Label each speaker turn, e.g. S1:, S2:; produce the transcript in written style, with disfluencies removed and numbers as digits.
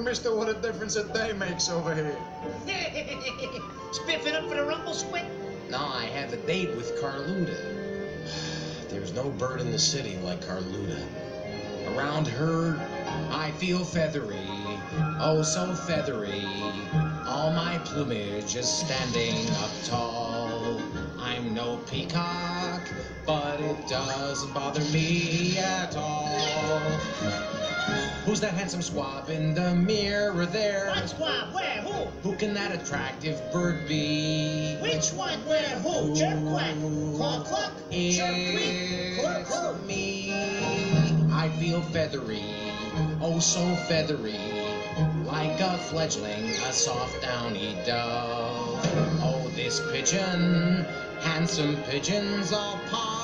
S1: mister, what a difference a day makes over here.
S2: Spiffing up for the rumble squid?
S3: No, I have a date with Carluda. There's no bird in the city like Carluda. Around her, I feel feathery, oh so feathery. All my plumage is standing up tall. I'm no peacock, but it doesn't bother me at all. Who's that handsome squab in the mirror there?
S2: What squab? Where? Who?
S3: Who can that attractive bird be?
S2: Which one? Where? Who? Jerk quack? Claw cluck? Jerk queek?
S3: It's me. I feel feathery, oh so feathery, like a fledgling, a soft downy dove. Oh, this pigeon, handsome pigeons all pop.